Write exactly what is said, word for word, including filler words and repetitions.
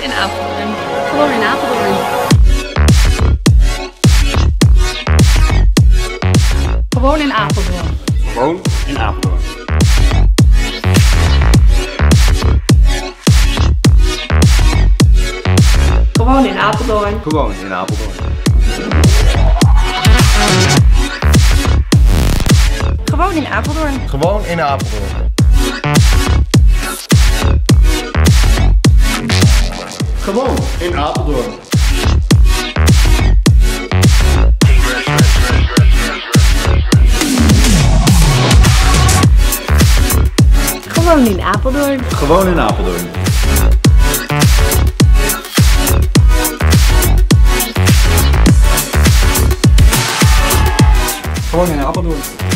in Apeldoorn. Gewoon in Apeldoorn. Gewoon in Apeldoorn. Gewoon in Apeldoorn. Gewoon in Apeldoorn. Gewoon in Apeldoorn. Gewoon in Apeldoorn. Gewoon in Apeldoorn. Gewoon in Apeldoorn. Gewoon in Apeldoorn. Gewoon in Apeldoorn. Gewoon in Apeldoorn.